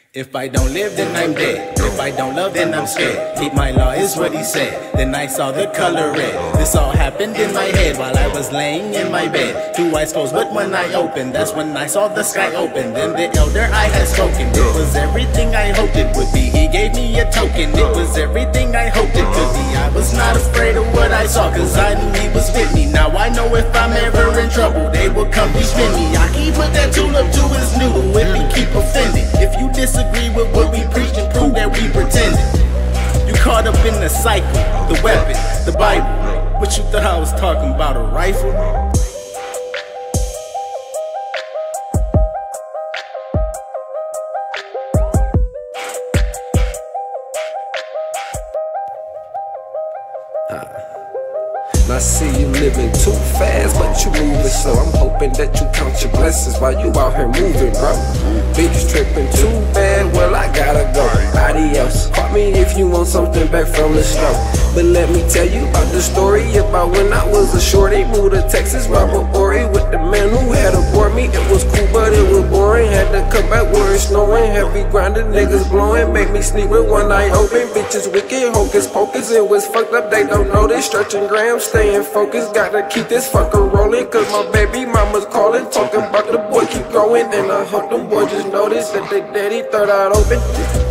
If I don't live, then I'm dead. If I don't love, then I'm scared. Keep my law is what he said. Then I saw the color red. This all happened in my head while I was laying in my bed. Two eyes closed, but when I opened, that's when I saw the sky open. Then the elder I had spoken. It was everything I hoped it would be. He gave me a token. It was everything I hoped it could be. I was not afraid of what I saw, cause I knew he was with me. Now I know if I'm ever in trouble, they will come defend me. I keep put that tool up to his noodle if he keep offending. If you disagree with what we preach and prove that we pretended. You caught up in the cycle, the weapon, the Bible. What you thought I was talking about, a rifle? I see you living too fast, but you moving slow. I'm hoping that you count your blessings while you out here moving, bro. Bitch tripping too bad, well I gotta go. Adios, call me if you want something back from the snow. But let me tell you about the story about when I was a shorty. Moved to Texas, Robert Ory with the man who had aboard me. It was cool, but it was boring. Had to come back where it's snowing. Heavy grinding, niggas blowing. Make me sleep with one eye open. Bitches wicked, hocus pocus. It was fucked up, they don't know this. Stretching grams, staying focused. Gotta keep this fucker rolling, cause my baby mama's calling. Talking about the boy keep growing. And I hope them boys just notice that they daddy third eye open.